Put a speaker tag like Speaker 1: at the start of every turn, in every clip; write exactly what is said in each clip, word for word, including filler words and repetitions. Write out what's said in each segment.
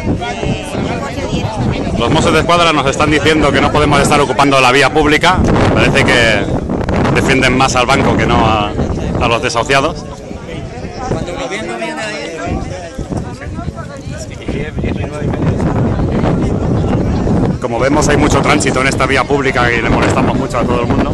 Speaker 1: Los Mossos de Escuadra nos están diciendo que no podemos estar ocupando la vía pública. Parece que defienden más al banco que no a, a los desahuciados. Como vemos, hay mucho tránsito en esta vía pública y le molestamos mucho a todo el mundo.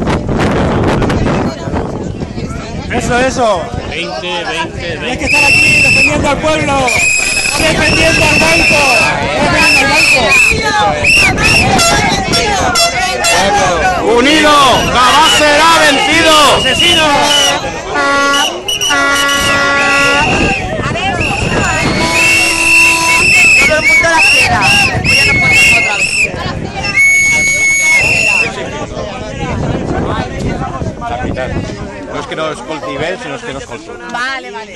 Speaker 2: Eso, eso.
Speaker 3: veinte, veinte, veinte.
Speaker 2: Tienes que estar aquí defendiendo al pueblo. Defendiendo al banco. Defendiendo al banco.
Speaker 1: ¡Unido! ¡Jamás será vencido!
Speaker 2: ¡Asesinos!
Speaker 4: Todo el mundo la quiera. Después ya nos ponemos otra vez.
Speaker 3: Capitán, no es que no escolti bé, sino es que no escolti.
Speaker 4: Vale, vale.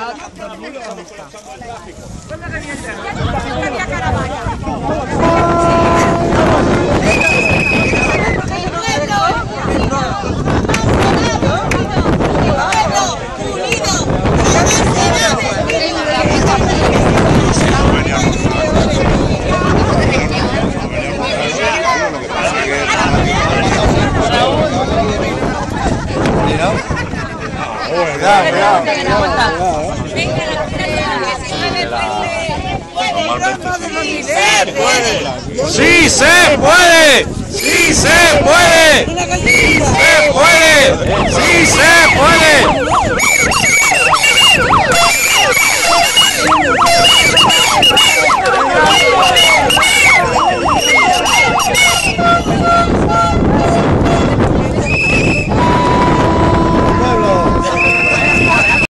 Speaker 1: ¡Sí se puede! ¡Sí se puede! ¡Sí se puede! ¡Sí se puede!